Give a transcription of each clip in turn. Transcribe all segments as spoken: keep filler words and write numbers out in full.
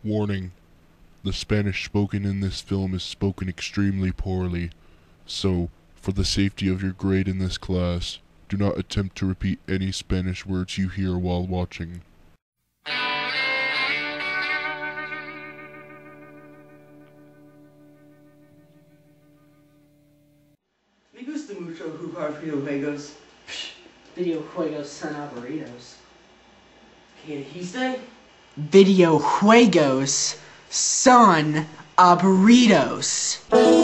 Warning: the Spanish spoken in this film is spoken extremely poorly, so, for the safety of your grade in this class, do not attempt to repeat any Spanish words you hear while watching. Me gusta mucho jugar videojuegos. Videojuegos son aburridos. ¿Qué dijiste? Videojuegos son aburridos.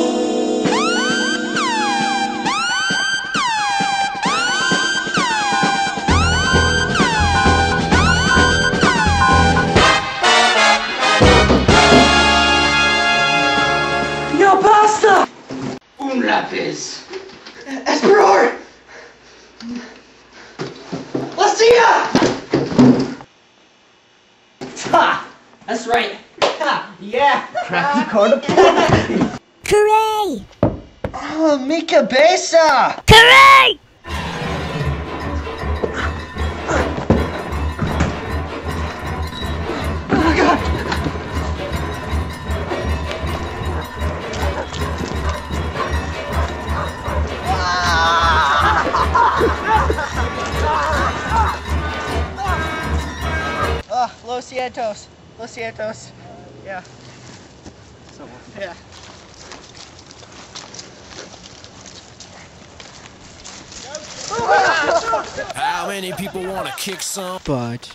No basta! Un lápiz. Esperar! La silla! Ha! That's right. Ha! Yeah! Crappy card. Hooray! Oh, mi cabeza! Hooray! Oh, God! Ah, Los Cientos. Los Cientos. Yeah. So, yeah. How many people want to kick some? But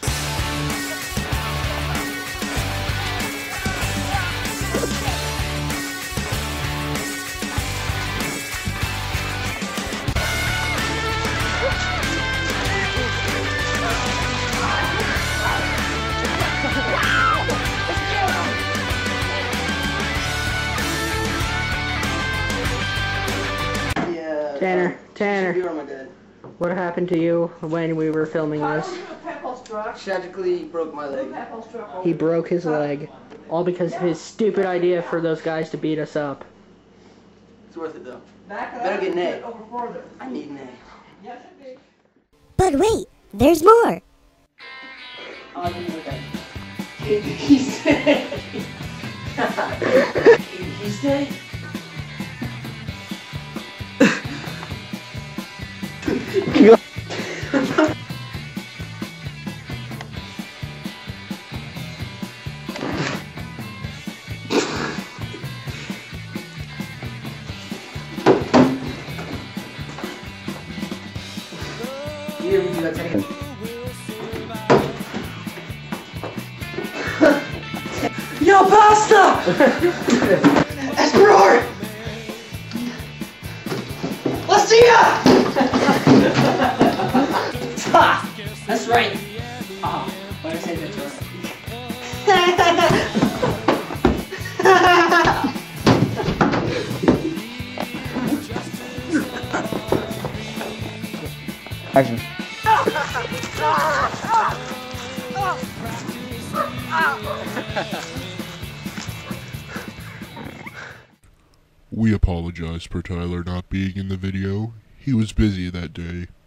Yeah. Tanner, Tanner, You are my dad. what happened to you when we were filming this? Tragically broke my leg. He broke his leg, all because of his stupid idea for those guys to beat us up. It's worth it though. Better get an A. I need an A. But wait, there's more. Oh, you look at it. Can he stay? Can he stay? You ever do that second? Yo, pasta! Esperar! La silla! Ha! That's right. Ah, why did I say that? Action. We apologize for Tyler not being in the video. He was busy that day.